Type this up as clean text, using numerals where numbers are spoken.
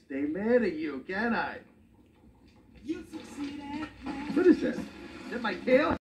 stay mad at you, can I? You succeeded. What is that? Is that my tail?